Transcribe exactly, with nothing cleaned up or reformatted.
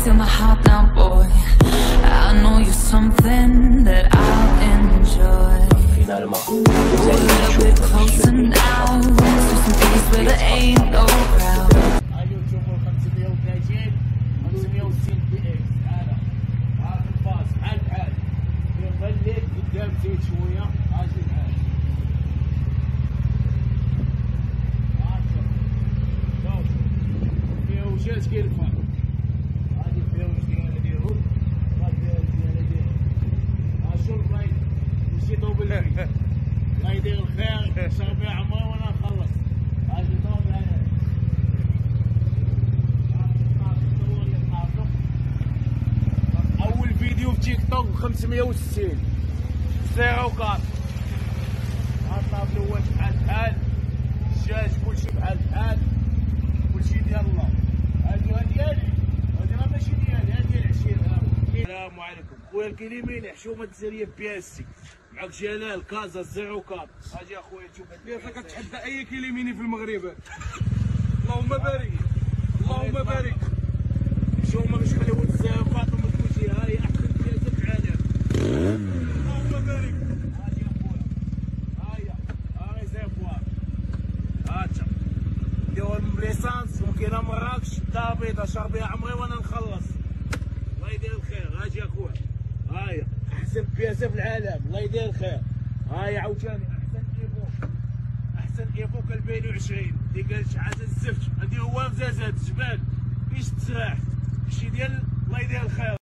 steal my heart now, boy. I know you're something that I'll enjoy. A little bit closer now, to some place where there ain't no crowd. وش كيف هذه الفيوز ديالها ديالهم هذه ديالها ديالهم ها شو الراي نسيتو بالله الله يدير الخير صار بها عمره وانا نخلص هذه دوب هذا اول فيديو في تيك توك ب خمسمية وستين سيرة وكاط الطاب الاول بحال بحال الدجاج كلشي بحال بحال كلشي ديال الله. هادي ديالي هادي راه ماشي ديالي هادي ديال العشير. السلام عليكم خويا الكريمين حشومه الجزائريه بياسي معك جلال كازا زيرو كاب. اجي اخويا تشوف بياسا كتحدى اي كليميني في المغرب. اللهم بارك اللهم بارك حشومه باش خليو الزيرو فاطمه كلشي. ها هي احسن بياسه في العالم. اللهم بارك. اجي اخويا ها هي ها هي زيرو فواط هاتا نديرو ليسانس وكاينه مراكش دار بيضا شهر بها عمري وانا نخلص. الله يدير الخير. اجي اخويا ها هي احسن بياسه في العالم. الله يدير الخير. ها هي عاوتاني احسن ايفوك احسن ايفوك ألفين وعشرين اللي قال شحال الزفت. هادي هو مزازات جبال فيش تسراح شي ديال الله يدير الخير.